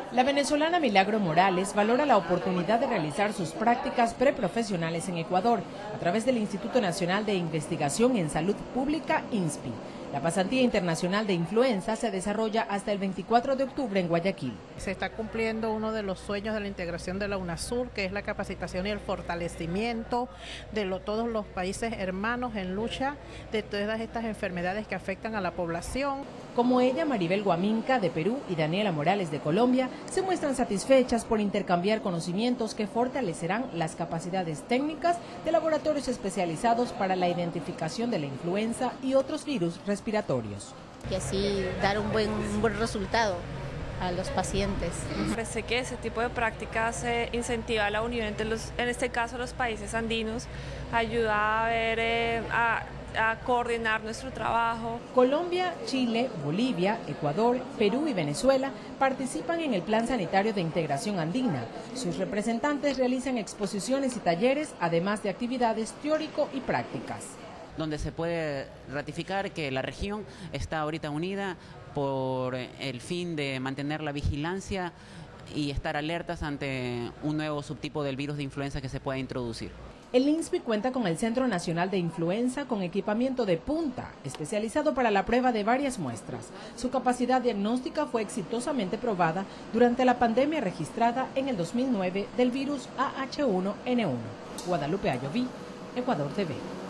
La venezolana Milagro Morales valora la oportunidad de realizar sus prácticas preprofesionales en Ecuador a través del Instituto Nacional de Investigación en Salud Pública, INSPI. La pasantía internacional de influenza se desarrolla hasta el 24 de octubre en Guayaquil. Se está cumpliendo uno de los sueños de la integración de la UNASUR, que es la capacitación y el fortalecimiento de todos los países hermanos en lucha de todas estas enfermedades que afectan a la población. Como ella, Maribel Guaminca de Perú y Daniela Morales de Colombia se muestran satisfechas por intercambiar conocimientos que fortalecerán las capacidades técnicas de laboratorios especializados para la identificación de la influenza y otros virus respiratorios. Y así dar un buen resultado a los pacientes. Parece que ese tipo de prácticas incentiva la unión entre en este caso los países andinos, ayuda a ver, a coordinar nuestro trabajo. Colombia, Chile, Bolivia, Ecuador, Perú y Venezuela participan en el Plan Sanitario de Integración Andina. Sus representantes realizan exposiciones y talleres, además de actividades teórico y prácticas, donde se puede ratificar que la región está ahorita unida por el fin de mantener la vigilancia y estar alertas ante un nuevo subtipo del virus de influenza que se pueda introducir. El INSPI cuenta con el Centro Nacional de Influenza con equipamiento de punta, especializado para la prueba de varias muestras. Su capacidad diagnóstica fue exitosamente probada durante la pandemia registrada en el 2009 del virus AH1N1. Guadalupe Ayoví, Ecuador TV.